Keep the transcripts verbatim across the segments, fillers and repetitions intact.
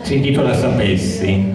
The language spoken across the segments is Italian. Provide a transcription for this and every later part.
si intitola Sapessi.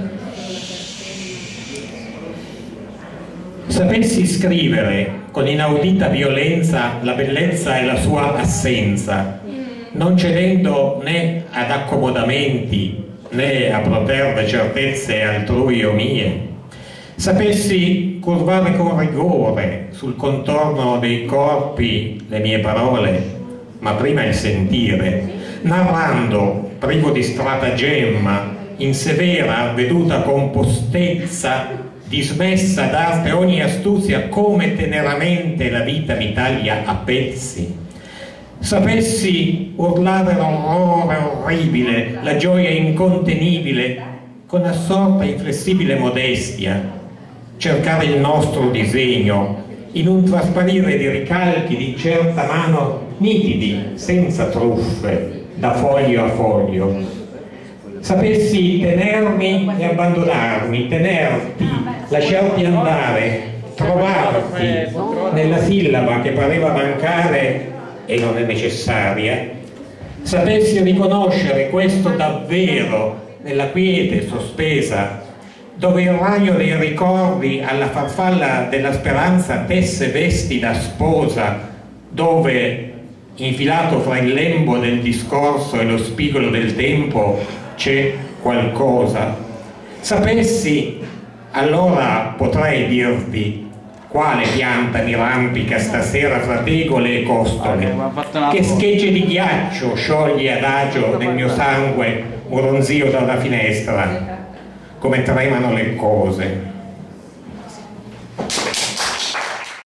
Sapessi scrivere con inaudita violenza la bellezza e la sua assenza, non cedendo né ad accomodamenti né a proterve certezze altrui o mie. Sapessi curvare con rigore sul contorno dei corpi le mie parole, ma prima il sentire, narrando, privo di stratagemma, in severa avveduta compostezza, dismessa d'arte ogni astuzia, come teneramente la vita mi taglia a pezzi. Sapessi urlare l'orrore orribile, la gioia incontenibile, con assorta inflessibile modestia, cercare il nostro disegno in un trasparire di ricalchi di certa mano nitidi, senza truffe, da foglio a foglio. Sapessi tenermi e abbandonarmi, tenerti, lasciarti andare, trovarti nella sillaba che pareva mancare e non è necessaria. Sapessi riconoscere questo davvero nella quiete sospesa, dove il raggio dei ricordi alla farfalla della speranza tesse vesti da sposa, dove, infilato fra il lembo del discorso e lo spigolo del tempo, c'è qualcosa. Sapessi, allora potrei dirti quale pianta mi rampica stasera fra tegole e costole, che schegge di ghiaccio scioglie adagio nel mio sangue un ronzio dalla finestra, come tremano le cose.